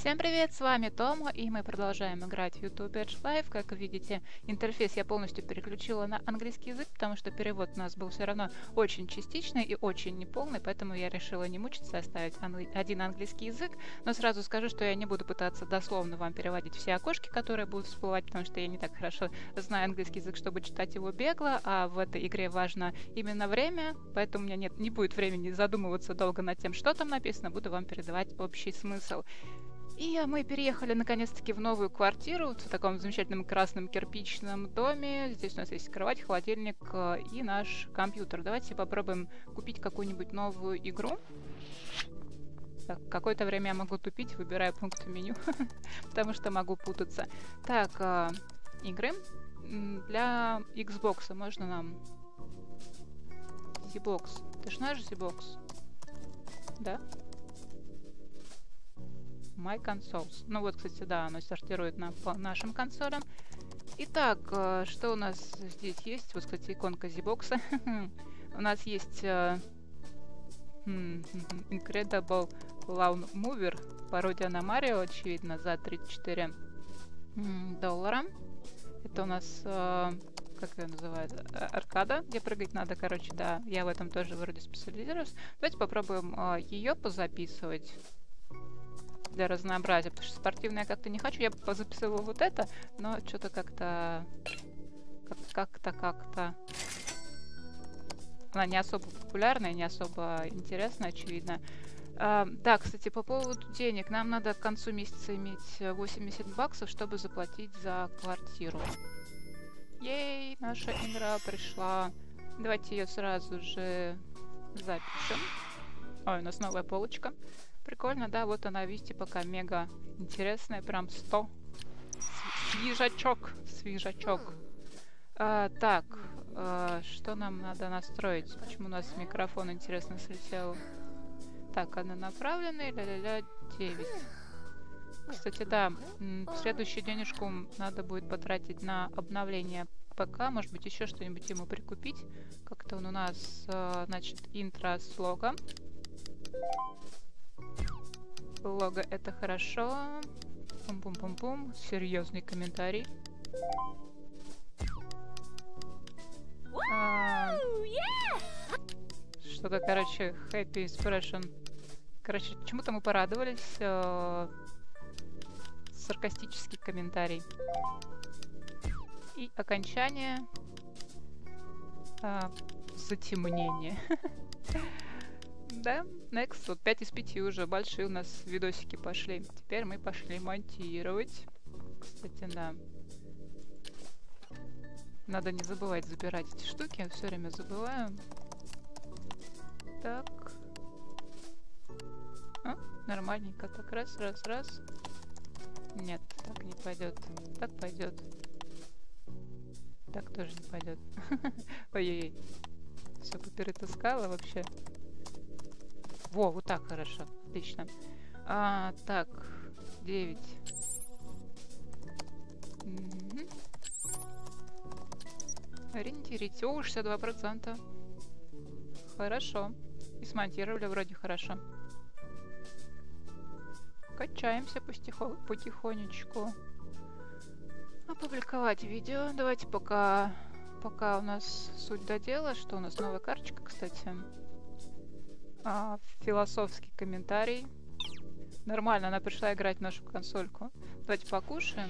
Всем привет, с вами Тома, и мы продолжаем играть в YouTube Edge Live. Как видите, интерфейс я полностью переключила на английский язык, потому что перевод у нас был все равно очень частичный и очень неполный, поэтому я решила не мучиться, оставить один английский язык. Но сразу скажу, что я не буду пытаться дословно вам переводить все окошки, которые будут всплывать, потому что я не так хорошо знаю английский язык, чтобы читать его бегло, а в этой игре важно именно время, поэтому у меня не будет времени задумываться долго над тем, что там написано, буду вам передавать общий смысл. И мы переехали наконец-таки в новую квартиру в таком замечательном красном кирпичном доме. Здесь у нас есть кровать, холодильник и наш компьютер. Давайте попробуем купить какую-нибудь новую игру. Так, какое-то время я могу тупить, выбирая пункт меню, потому что могу путаться. Так, игры. Для Xbox можно нам... ZBox. Ты ж наш ZBox? Да? My Consoles. Ну вот, кстати, да, оно сортирует по нашим консолям. Итак, что у нас здесь есть? Вот, кстати, иконка Z-бокса. У нас есть Incredible Lawn Mover, пародия на Марио, очевидно, за $34. Это у нас, как ее называют, аркада, где прыгать надо, короче, да. Я в этом тоже вроде специализируюсь. Давайте попробуем ее позаписывать. Для разнообразия, потому что спортивное я как-то не хочу. Я бы позаписывала вот это, но что-то как-то... Она не особо популярная, не особо интересная, очевидно. Да, кстати, по поводу денег. Нам надо к концу месяца иметь $80, чтобы заплатить за квартиру. Ей, наша игра пришла. Давайте ее сразу же запишем. Ой, у нас новая полочка. Прикольно, да, вот она, видите, пока мега интересная, прям 100. Свежачок. Так, что нам надо настроить? Почему у нас микрофон, интересно, слетел? Так, однонаправленный, ля-ля-ля, 9. Кстати, да, следующую денежку надо будет потратить на обновление ПК, может быть, еще что-нибудь ему прикупить. Как-то он у нас, значит, интро с лого. Лого — это хорошо. Пум-пум-пум-пум. Серьезный комментарий. Что-то, короче, happy expression. Короче, почему-то мы порадовались. Саркастический комментарий. И окончание. Затемнение. Да, next. Вот 5 из 5 уже. Большие у нас видосики пошли. Теперь мы пошли монтировать. Кстати, да. Надо не забывать забирать эти штуки. Я все время забываю. Так. Нормальненько. Так, раз. Нет, так не пойдет. Так пойдет. Так тоже не пойдет. Ой-ой-ой. Все поперетаскала вообще. Во, вот так хорошо. Отлично. Так, 9. Ориентируйте. О, 62%. Хорошо. И смонтировали вроде хорошо. Качаемся потихонечку. Опубликовать видео. Давайте пока у нас суть до дела. Что у нас? Новая карточка, кстати. Философский комментарий. Нормально, она пришла играть в нашу консольку. Давайте покушаем.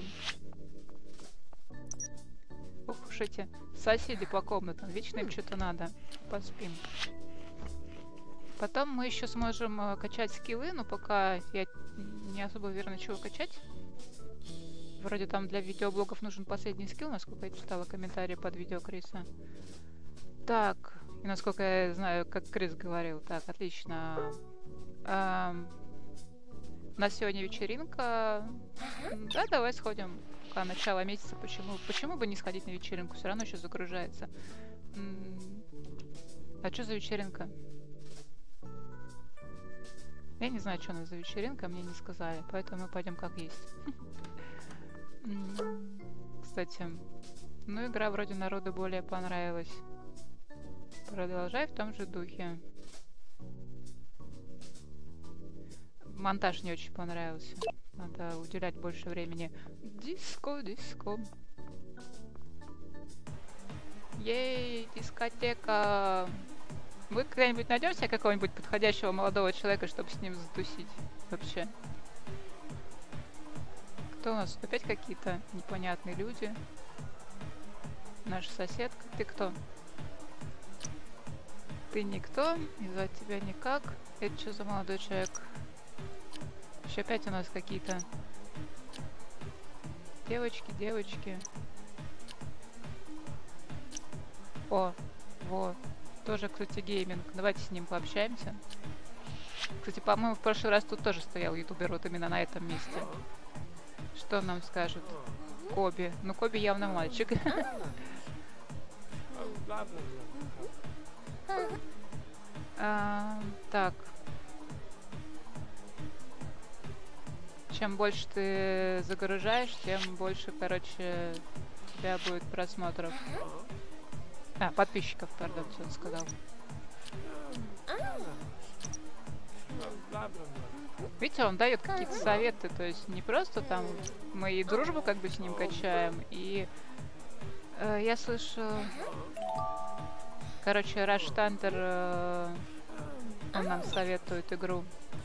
Ух уж эти соседи по комнатам. Вечно им что-то надо. Поспим. Потом мы еще сможем качать скиллы, но пока я не особо уверена, чего качать. Вроде там для видеоблогов нужен последний скилл, насколько я читала комментарии под видео Криса. Так, и насколько я знаю, как Крис говорил. Так, отлично. У нас сегодня вечеринка. Да, давай сходим. Пока начало месяца. Почему бы не сходить на вечеринку? Все равно еще загружается. А что за вечеринка? Я не знаю, что у нас за вечеринка, мне не сказали. Поэтому мы пойдем как есть. Кстати, ну игра вроде народу более понравилась. Продолжай в том же духе. Монтаж не очень понравился. Надо уделять больше времени. Диско, диско. Ей, дискотека. Вы когда-нибудь найдем себе какого-нибудь подходящего молодого человека, чтобы с ним затусить? Вообще. Кто у нас? Опять какие-то непонятные люди. Наша соседка. Ты кто? Ты никто. И звать тебя никак. Это что за молодой человек? Еще опять у нас какие-то девочки, девочки. О, вот. Тоже, кстати, гейминг. Давайте с ним пообщаемся. Кстати, по-моему, в прошлый раз тут тоже стоял ютубер вот именно на этом месте. Что он нам скажет? Коби. Ну, Коби явно мальчик. Так. Чем больше ты загружаешь, тем больше, короче, у тебя будет просмотров. Подписчиков, пардон, что он сказал. Видите, он дает какие-то советы, то есть не просто там мы и дружбу как бы с ним качаем, и я слышу, короче, Rush Thunder, он нам советует игру.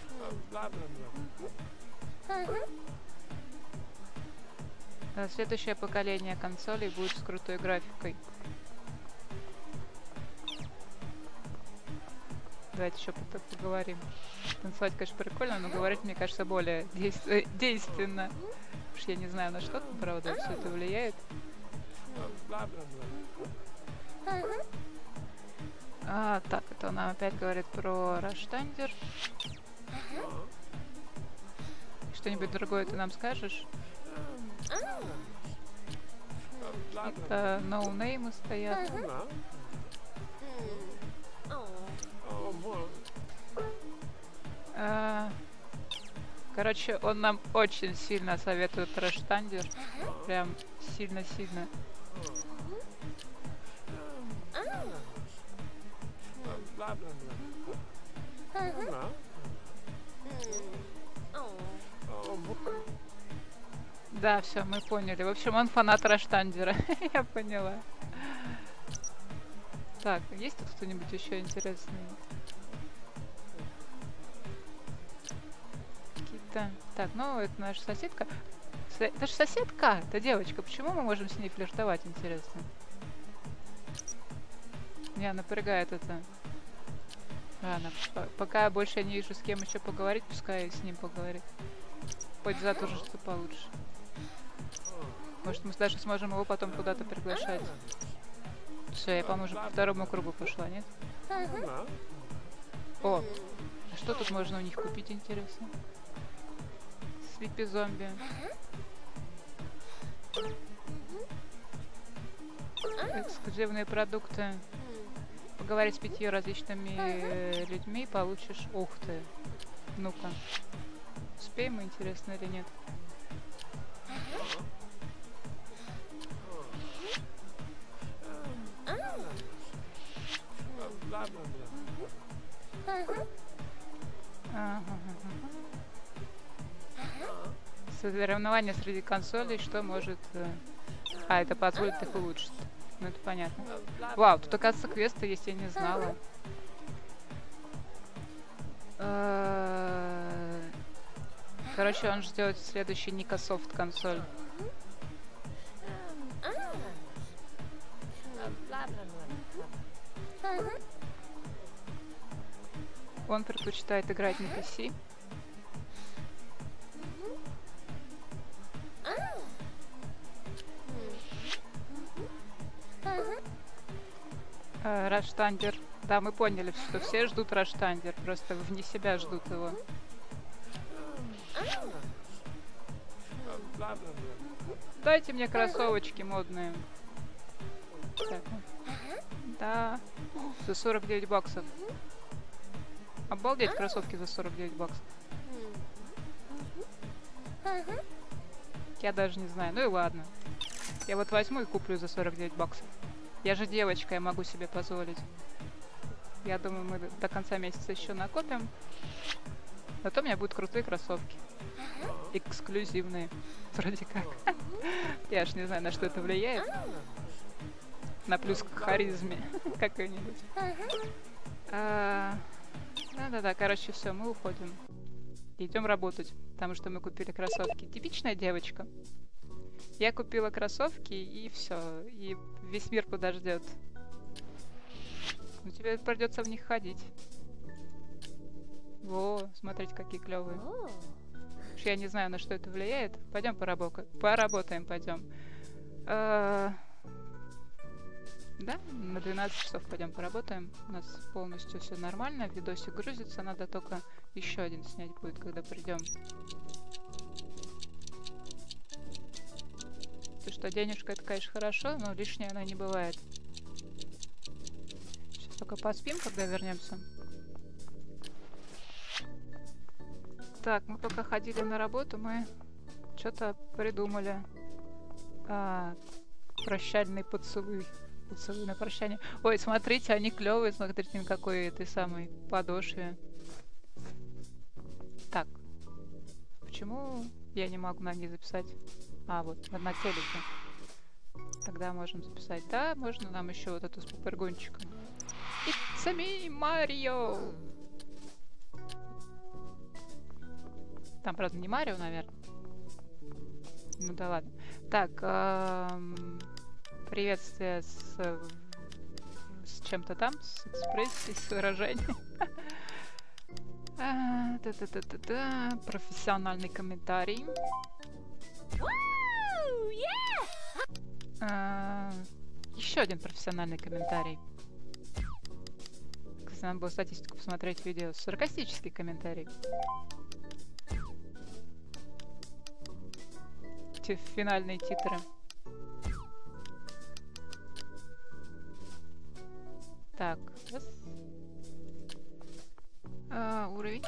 Следующее поколение консолей будет с крутой графикой. Давайте еще поговорим. Танцевать, конечно, прикольно, но говорить, мне кажется, более действенно. Потому что я не знаю, на что там, правда, все это влияет. Так, это он нам опять говорит про Rush Thunder. Что-нибудь другое ты нам скажешь? Какие-то ноунеймы стоят. Короче, он нам очень сильно советует Rush Thunder. Прям сильно-сильно. Да, все, мы поняли. В общем, он фанат Rush Thunder. Я поняла. Так, есть тут кто-нибудь еще интересный? Какие-то... Так, ну, это наша соседка. Это же соседка, это девочка. Почему мы можем с ней флиртовать, интересно? Меня напрягает это. Ладно, пока я больше не вижу, с кем еще поговорить, пускай с ним поговорит. Хоть задружиться получше. Может, мы даже сможем его потом куда-то приглашать. Все, я, по-моему, уже по второму кругу пошла, нет? О, а что тут можно у них купить, интересно? Слипи зомби. Эксклюзивные продукты. Поговорить с 5 различными людьми, получишь... Ух ты. Ну-ка. Успеем мы, интересно, или нет? Соревнования среди консолей, что может... это позволит их улучшить. Ну, это понятно. Вау, тут, оказывается, квесты есть, я не знала. Короче, он ждет следующий Никософт консоль. Он предпочитает играть на PC. Rush Thunder. Да, мы поняли, что все ждут Rush Thunder, просто вне себя ждут его. Дайте мне кроссовочки модные. Так. Да. За 49 баксов. Обалдеть, кроссовки за 49 баксов. Я даже не знаю. Ну и ладно. Я вот возьму и куплю за 49 баксов. Я же девочка, я могу себе позволить. Я думаю, мы до конца месяца еще накопим. Зато у меня будут крутые кроссовки. эксклюзивные. Вроде как. Я аж не знаю, на что это влияет. На плюс к харизме какой-нибудь. Да-да-да, короче, все, мы уходим. Идем работать, потому что мы купили кроссовки. Типичная девочка. Я купила кроссовки, и все. И весь мир подождет. Но тебе придется в них ходить. Во, смотрите, какие клевые. Я не знаю, на что это влияет. Пойдем поработаем, пойдем. Да, на 12 часов пойдем поработаем. У нас полностью все нормально. Видосик грузится. Надо только еще один снять будет, когда придем. То, что денежка, это, конечно, хорошо, но лишней она не бывает. Сейчас только поспим, когда вернемся. Так, мы пока ходили на работу, мы что-то придумали. Прощальный поцелуй. Поцелуй на прощание. Ой, смотрите, они клевые. Смотрите, на какой этой самой подошве. Так. Почему я не могу на них записать? Вот, на телеке. Тогда можем записать. Да, можно нам еще вот эту с попрыгунчиком. It's me, Марио! Там, правда, не Марио, наверное. Ну да ладно. Так, приветствие с чем-то там, с экспрессией, с выражением. Профессиональный комментарий. Еще один профессиональный комментарий. Кстати, надо было статистику посмотреть видео. Саркастический комментарий. Финальные титры. Так. Уровень.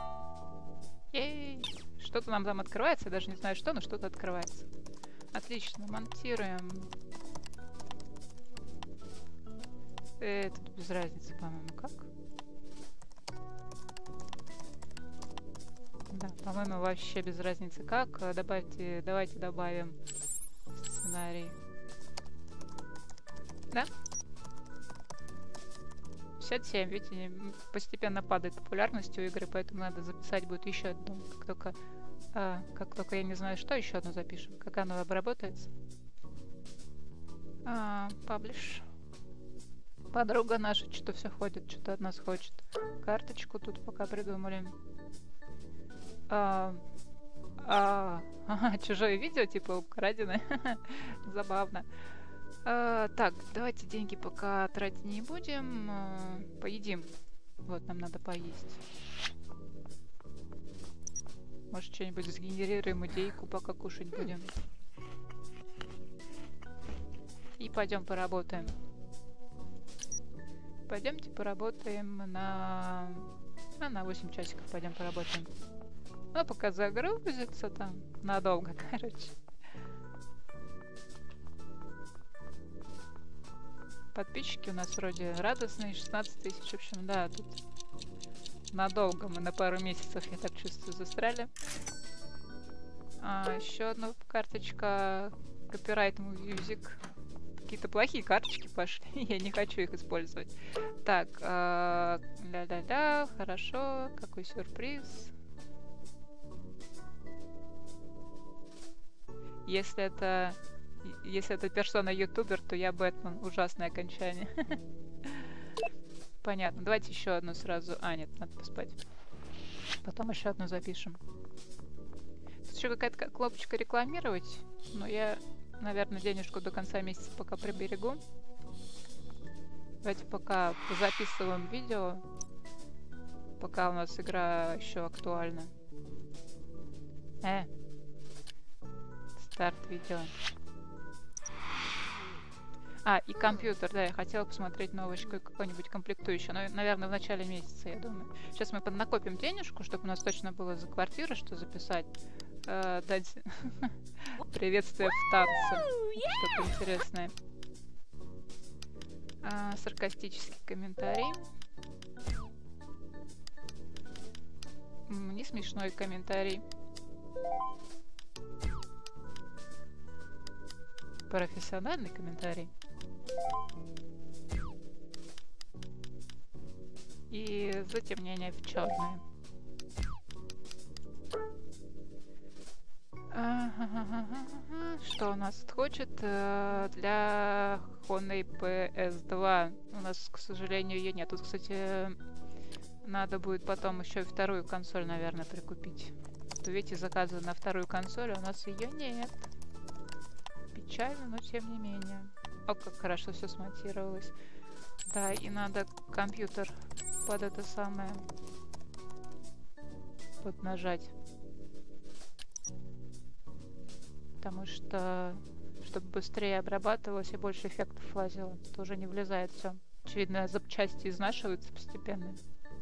Ей. Что-то нам там открывается. Я даже не знаю что, но что-то открывается. Отлично. Монтируем. Тут без разницы, по-моему, как? Да, по-моему, вообще без разницы как. Давайте добавим сценарий. Да? 57, видите, постепенно падает популярность у игры, поэтому надо записать будет еще одну. Как только я не знаю что, еще одну запишем. Как оно обработается. Паблиш. Подруга наша что-то все ходит, что-то от нас хочет. Карточку тут пока придумали. Чужое видео, типа украденное. Забавно. Так, давайте деньги пока тратить не будем. Поедим. Вот, нам надо поесть. Может, что-нибудь сгенерируем идейку, пока кушать будем. И пойдем поработаем. Пойдемте поработаем на 8 часиков пойдем поработаем. Ну, пока загрузится там надолго, короче. Подписчики у нас вроде радостные, 16 тысяч, в общем, да, тут надолго мы на пару месяцев, я так чувствую, застряли. Еще одна карточка, Copyright Music. Какие-то плохие карточки пошли, я не хочу их использовать. Так, ля-ля-ля, хорошо, какой сюрприз. Если это персона ютубер, то я Бэтмен. Ужасное окончание. Понятно. Давайте еще одну сразу. Нет, надо поспать. Потом еще одну запишем. Тут еще какая-то кнопочка рекламировать. Но я, наверное, денежку до конца месяца пока приберегу. Давайте пока записываем видео. Пока у нас игра еще актуальна. Старт видео. И компьютер, да, я хотела посмотреть новочку какой-нибудь комплектующий, но, наверное, в начале месяца, я думаю. Сейчас мы поднакопим денежку, чтобы у нас точно было за квартиру, что записать. Дать приветствие в танце. Что-то интересное. Саркастический комментарий. Не смешной комментарий. Профессиональный комментарий. И затемнение в черное. Что у нас хочет для Honey PS2? У нас, к сожалению, ее нет. Тут, кстати, надо будет потом еще и вторую консоль, наверное, прикупить. То видите, заказы на вторую консоль, а у нас ее нет. Печально, но тем не менее. О, как хорошо все смонтировалось. Да, и надо компьютер под это самое поднажать. Потому что, чтобы быстрее обрабатывалось и больше эффектов влазило, то уже не влезает все. Очевидно, запчасти изнашиваются постепенно.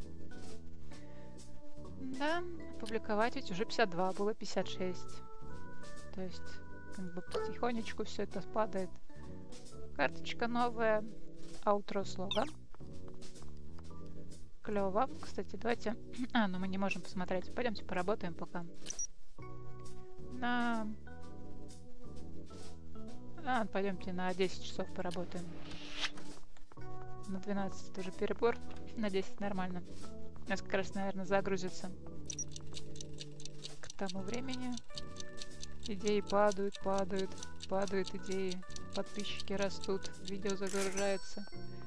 Да, публиковать ведь уже 52, было 56. То есть, как бы потихонечку все это падает. Карточка новая, аутро слога. Клево. Кстати, давайте... ну мы не можем посмотреть. Пойдемте поработаем пока. Пойдемте на 10 часов поработаем. На 12 тоже перебор. На 10 нормально. У нас как раз, наверное, загрузится. К тому времени идеи падают идеи. Подписчики растут. Видео загружается.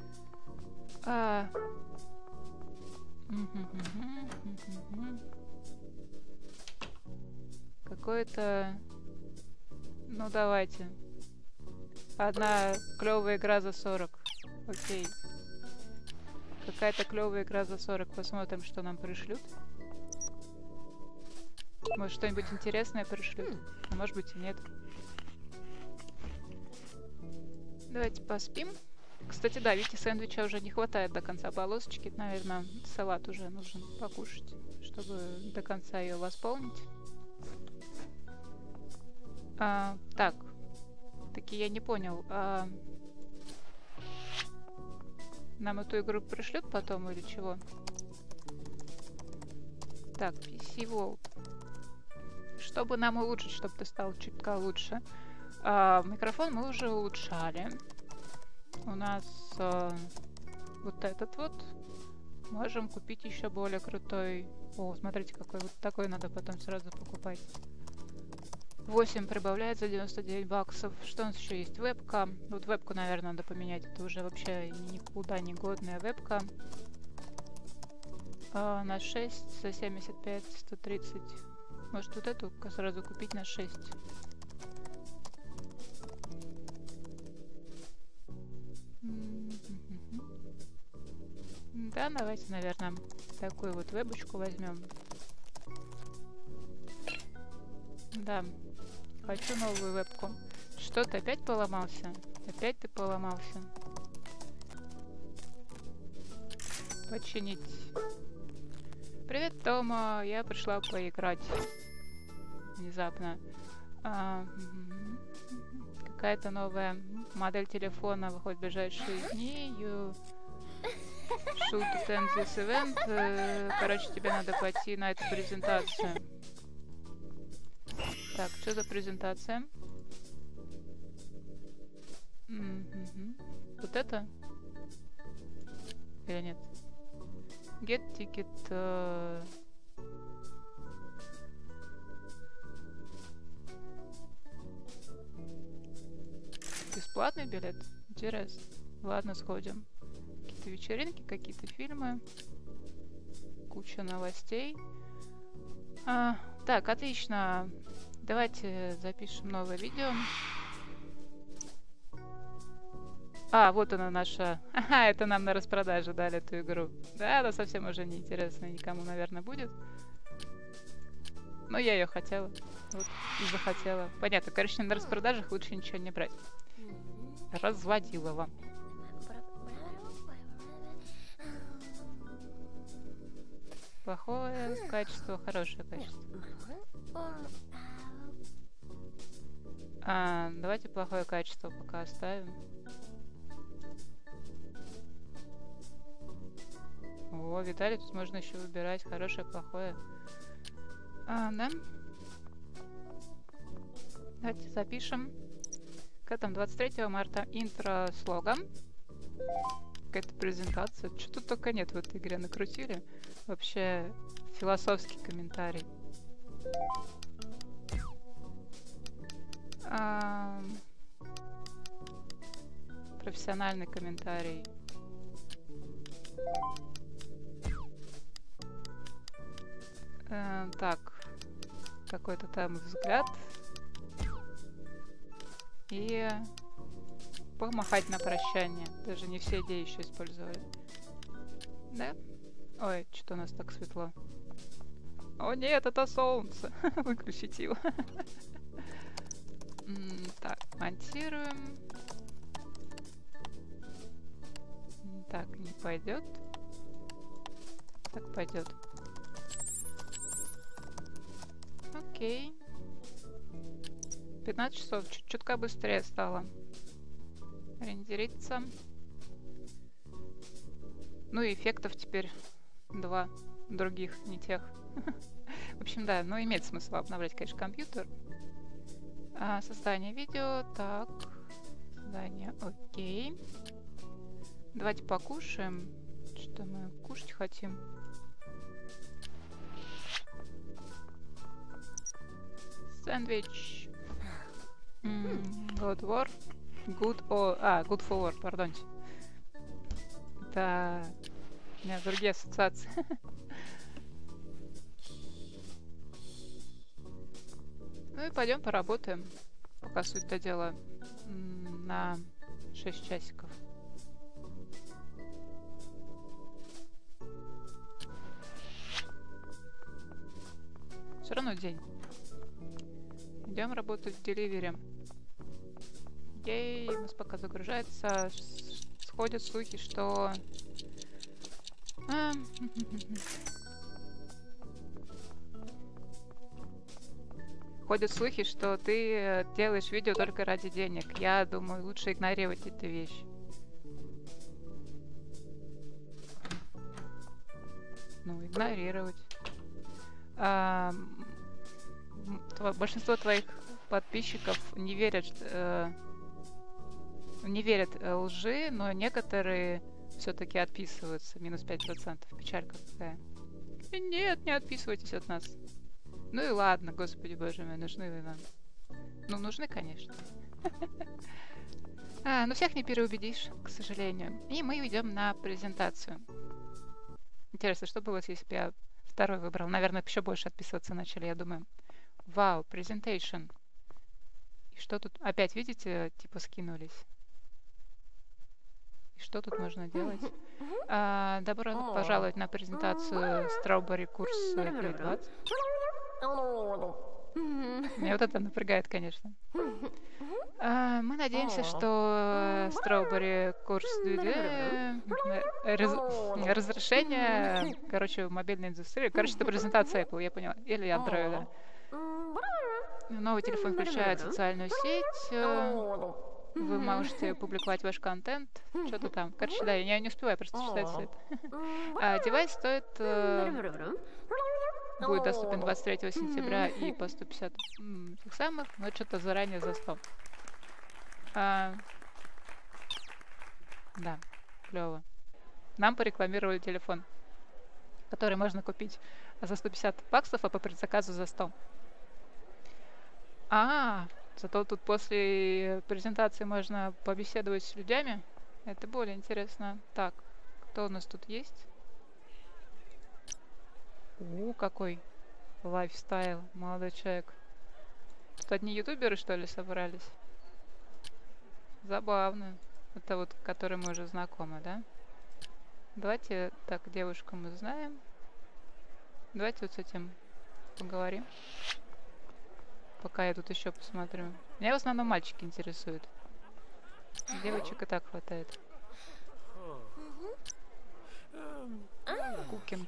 Какое-то... Ну, давайте. Одна клевая игра за 40. Окей. Какая-то клевая игра за 40. Посмотрим, что нам пришлют. Может, что-нибудь интересное пришлют. А может быть и нет. Давайте поспим. Кстати, да, видите, сэндвича уже не хватает до конца полосочки. Наверное, салат уже нужен покушать, чтобы до конца ее восполнить. Так. Таки я не понял. Нам эту игру пришлют потом или чего? Так, PC World. Чтобы нам улучшить, чтобы ты стал чутка лучше. Микрофон мы уже улучшали. У нас вот этот вот. Можем купить еще более крутой. О, смотрите, какой. Вот такой надо потом сразу покупать. 8 прибавляет за 99 баксов. Что у нас еще есть? Вебка. Вот вебку, наверное, надо поменять. Это уже вообще никуда не годная вебка. На 6 за 75, 130. Может, вот эту сразу купить на 6. Да, давайте, наверное, такую вот вебочку возьмем. Да, хочу новую вебку. Что, ты опять поломался? Опять ты поломался? Починить. Привет, Тома. Я пришла поиграть. Внезапно. Какая-то новая модель телефона выходит в ближайшие дни. You should attend this event. Короче, тебе надо пойти на эту презентацию. Так, что за презентация? Вот это? Или нет? Get ticket. Бесплатный билет? Интересно. Ладно, сходим. Какие-то вечеринки, какие-то фильмы. Куча новостей. Так, отлично. Давайте запишем новое видео. Вот она наша. Ага, это нам на распродаже дали эту игру. Да, она совсем уже неинтересная никому, наверное, будет. Но я ее хотела. Вот, и захотела. Понятно, короче, на распродажах лучше ничего не брать. Разводила вам. Плохое качество, хорошее качество. Давайте плохое качество пока оставим. О, видали, тут можно еще выбирать хорошее, плохое. Да. Давайте запишем. К этому 23 марта интро слогом. Какая-то презентация. Что тут только нет в этой игре накрутили. Вообще философский комментарий. Профессиональный комментарий. Так, какой-то там взгляд. И помахать на прощание. Даже не все идеи еще использовали. Да? Ой, что у нас так светло. О нет, это солнце. Выключите его. Так, монтируем. Так, не пойдет. Так пойдет. Окей. 15 часов. Чутка быстрее стало рендериться. Ну и эффектов теперь 2 других, не тех. В общем, да, но имеет смысл обновлять, конечно, компьютер. Создание видео. Так. Создание. Окей. Давайте покушаем. Что мы кушать хотим? Сэндвич. God War. Good for War, пардонте. Да. У меня другие ассоциации. Ну и пойдем поработаем. Пока суть до дела на 6 часиков. Все равно день. Идем работать в деливере. Ей, у нас пока загружается. Сходят слухи, что... Ходят слухи, что ты делаешь видео только ради денег. Я думаю, лучше игнорировать эту вещь. Ну, игнорировать. Большинство твоих подписчиков не верят, лжи, но некоторые все-таки отписываются. Минус 5%. Печалька какая. Нет, не отписывайтесь от нас. Ну и ладно, господи боже мой, нужны вы нам. Ну, нужны, конечно. Но всех не переубедишь, к сожалению. И мы идем на презентацию. Интересно, что было, если бы я второй выбрал? Наверное, еще больше отписываться начали, я думаю. Вау, presentation. И что тут? Опять, видите, типа скинулись. И что тут можно делать? Добро пожаловать на презентацию Strawberry курс Play 20. Меня вот это напрягает, конечно. Мы надеемся, что Strawberry курс разрешение, короче, в мобильной индустрии. Короче, это презентация Apple, я поняла. Или Android. Новый телефон включает социальную сеть. Вы можете публиковать ваш контент. Что-то там. Короче, да, я не успеваю просто читать все это. Девайс стоит... будет доступен 23 сентября и по 150 тех самых, но что-то заранее за 100. Да, клево. Нам порекламировали телефон, который можно купить за 150 баксов, а по предзаказу за 100. Зато тут после презентации можно побеседовать с людьми. Это более интересно. Так, кто у нас тут есть? Какой лайфстайл, молодой человек. Тут одни ютуберы, что ли, собрались? Забавно. Это вот, который мы уже знакомы, да? Давайте, так, девушку мы знаем. Давайте вот с этим поговорим. Пока я тут еще посмотрю. Меня в основном мальчики интересуют. Девочек и так хватает. Кукинг.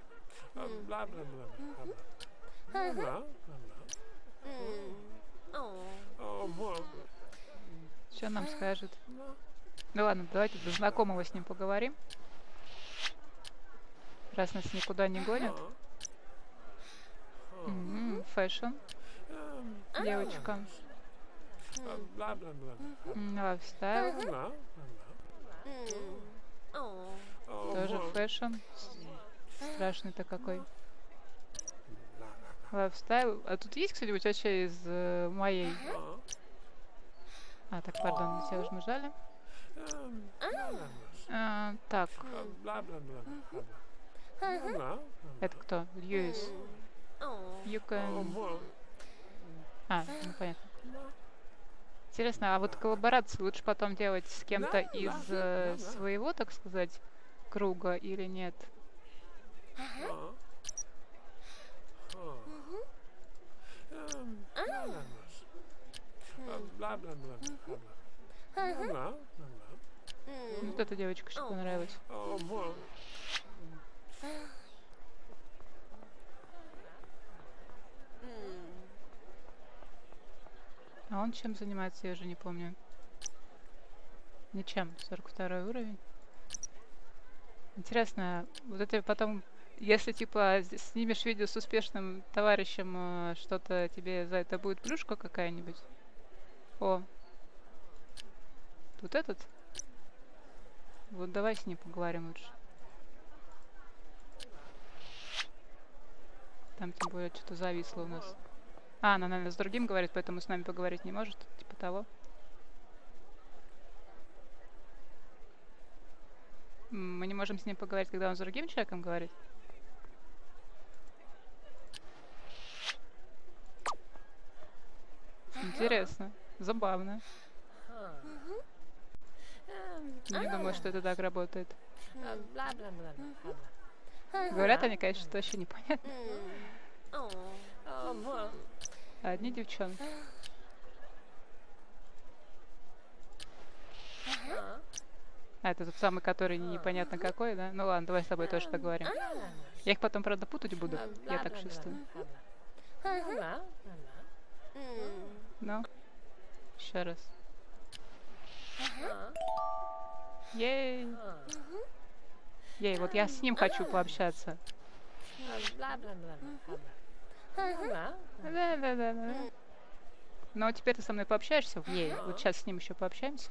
Что нам скажет? Ну ладно, давайте до знакомого с ним поговорим. Раз нас никуда не гонят. Фэшн. Девочка. Лайфстайл. Тоже фэшн. Страшный-то какой. Лайфстайл. А тут есть, кстати, у тебя вообще из моей... А, так, пардон, мы тебя уже нажали. Так. Это кто? Льюис. You can... А, ну понятно. Интересно, а вот коллаборации лучше потом делать с кем-то из своего, так сказать, круга или нет? Вот эта девочка что понравилась. А он чем занимается, я уже не помню. Ничем. 42 уровень. Интересно, вот это потом, если типа снимешь видео с успешным товарищем, что-то тебе за это будет плюшка какая-нибудь? О. Вот этот? Вот давай с ним поговорим лучше. Там тем более что-то зависло у нас. А, она, наверное, с другим говорит, поэтому с нами поговорить не может. Типа того. Мы не можем с ним поговорить, когда он с другим человеком говорит? Интересно. Забавно. Не думаю, что это так работает. Говорят они, конечно, что вообще непонятно. Одни девчонки. А, это тот самый, который непонятно какой, да? Ну ладно, давай с тобой тоже поговорим. Я их потом, правда, путать буду. Я так чувствую. Ну, еще раз. Ей! Ей, вот я с ним хочу пообщаться. Да. Ну, теперь ты со мной пообщаешься? Ей, вот сейчас с ним еще пообщаемся.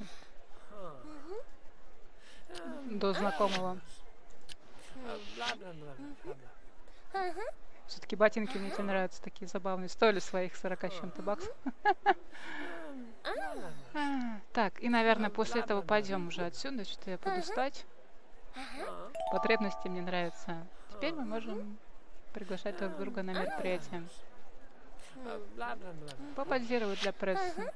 До знакомого. Все-таки ботинки мне тебе нравятся, такие забавные. Стоили своих 40 с чем-то баксов. Так, и, наверное, после этого пойдем уже отсюда. Что-то я буду встать. Потребности мне нравятся. Теперь мы можем приглашать друг друга на мероприятие. Попозировать для прессы.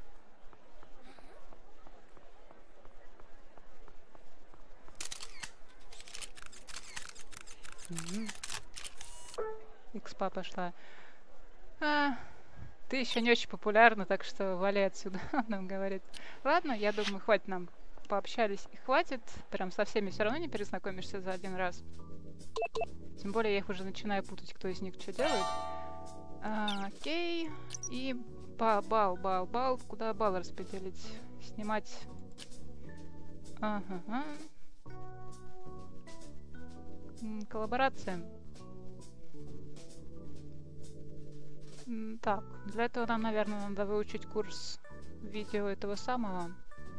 Экспа пошла. Ты еще не очень популярна, так что вали отсюда, нам говорит. Ладно, я думаю, хватит нам. Пообщались и хватит. Прям со всеми все равно не перезнакомишься за один раз. Тем более я их уже начинаю путать, кто из них что делает. Окей. И бал. Куда бал распределить? Снимать. Ага. Коллаборация. Так, для этого нам, наверное, надо выучить курс видео этого самого.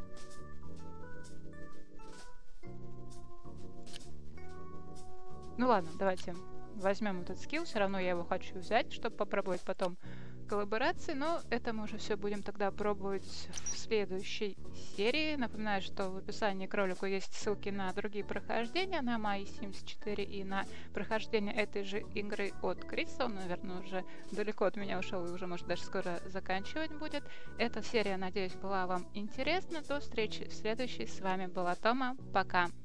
Ну ладно, давайте возьмем этот скилл. Все равно я его хочу взять, чтобы попробовать потом коллаборации. Но это мы уже все будем тогда пробовать в следующей серии. Напоминаю, что в описании к ролику есть ссылки на другие прохождения, на My Sims 4 и на прохождение этой же игры от Криса. Он, наверное, уже далеко от меня ушел и уже, может, даже скоро заканчивать будет. Эта серия, надеюсь, была вам интересна. До встречи в следующей. С вами была Тома. Пока!